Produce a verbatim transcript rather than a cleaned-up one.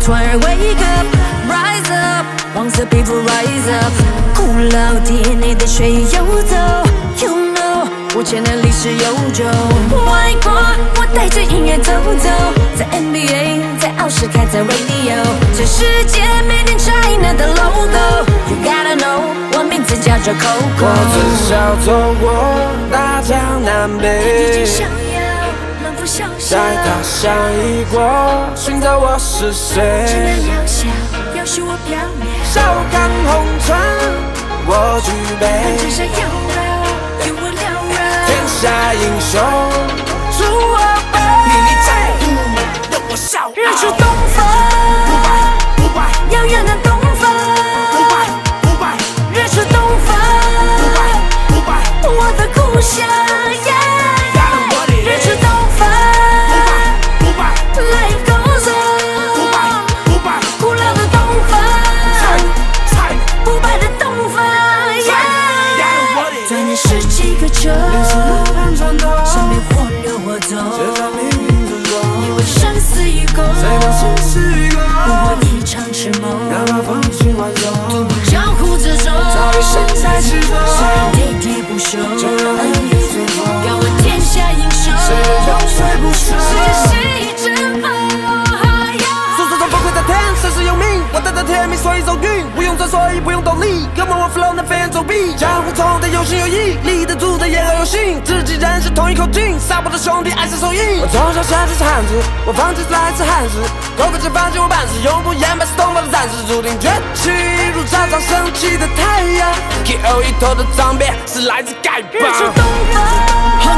突然 wake up rise up， 黄色皮肤 rise up， 古老 D N A 的血液游走 ，You know， 我千年历史悠久。外国，我带着音乐走走，在 N B A， 在奥斯卡，在 Radio， 全世界 Made in China 的 logo，You gotta know， 我名字叫做 Coco。 我自小走过大江南北。 在他乡异国，寻找我是谁。 只能渺小，要是我缥缈。 笑看红尘，我举杯。 只想要了，与我撩人。 天下英雄出我辈。你你在乎吗？让我笑傲。 日出东方， 不败不败， 遥远的东方。 不败不败， 日出东方， 不败不败， 我的故乡。日出东方。 十几个州，身边火流我走，你我生死与共，不过一场痴梦。独木江湖之中，虽然喋喋不休，敢问天下英雄，世界谁争锋？ 诉说中富贵在天，盛世有名，我带着天命，所以走运，不用转，所以不用动力，跟我 flow 能飞檐走壁，江湖中的有心有意，立得住的也要有信，知己人是同一口径，杀不得兄弟爱是手印。我从小下起汉子，我放弃来自汉子，狗哥只放弃我办事，永不言败是东方的战士，注定崛起，如早上升起的太阳。K O 一头的脏辫是来自丐帮。 日出东方。